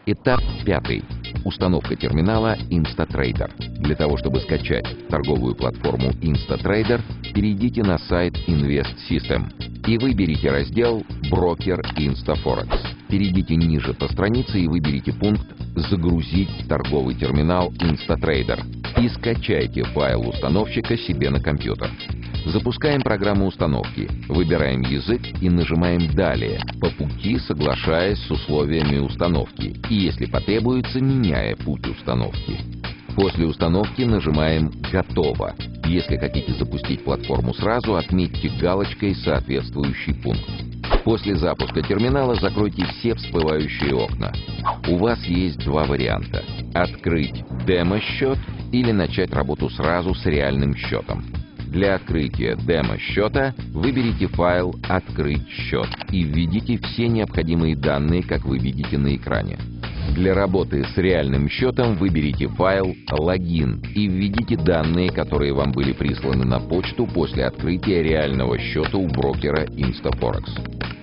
Этап 5. Установка терминала InstaTrader. Для того, чтобы скачать торговую платформу InstaTrader, перейдите на сайт Invest System и выберите раздел «Брокер InstaForex». Перейдите ниже по странице и выберите пункт «Загрузить торговый терминал InstaTrader» и скачайте файл установщика себе на компьютер. Запускаем программу установки, выбираем язык и нажимаем «Далее», по пути соглашаясь с условиями установки и, если потребуется, меняя путь установки. После установки нажимаем «Готово». Если хотите запустить платформу сразу, отметьте галочкой соответствующий пункт. После запуска терминала закройте все всплывающие окна. У вас есть два варианта: открыть демо-счет или начать работу сразу с реальным счетом. Для открытия демо-счета выберите файл «Открыть счет» и введите все необходимые данные, как вы видите на экране. Для работы с реальным счетом выберите файл «Логин» и введите данные, которые вам были присланы на почту после открытия реального счета у брокера InstaForex.